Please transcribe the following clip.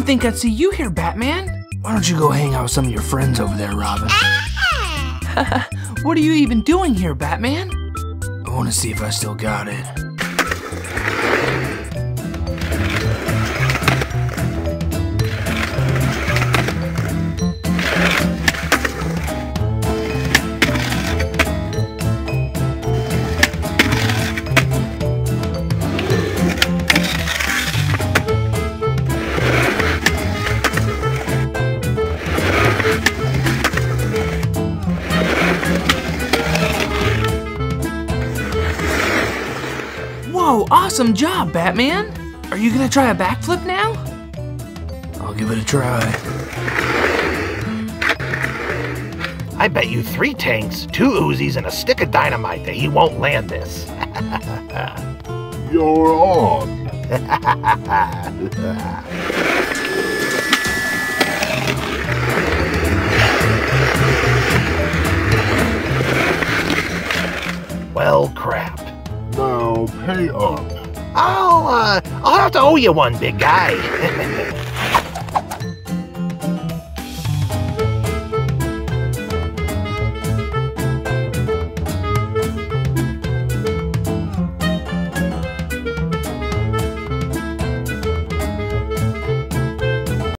think I'd see you here, Batman. Why don't you go hang out with some of your friends over there, Robin? What are you even doing here, Batman? I want to see if I still got it. Whoa, awesome job, Batman. Are you gonna try a backflip now? I'll give it a try. I bet you 3 tanks, 2 Uzis, and a stick of dynamite that he won't land this. You're on. Well, crap. Now pay up. I'll have to owe you one, big guy.